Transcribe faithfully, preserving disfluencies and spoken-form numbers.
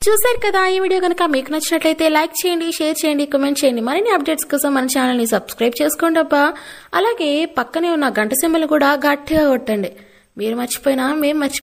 చూసారు కదా, ఈ వీడియో కనుక మీకు నచ్చినట్లయితే లైక్ చేయండి, షేర్ చేయండి, కామెంట్ చేయండి. మరిన్ని అప్డేట్స్ కోసం మన ఛానల్ ని సబ్స్క్రైబ్ చేసుకోండి అబ్బా. అలాగే పక్కనే ఉన్న గంట సింబల్ కూడా గట్టిగా కొట్టండి. మీరు మర్చిపోయినా మేము మర్చిపోయినా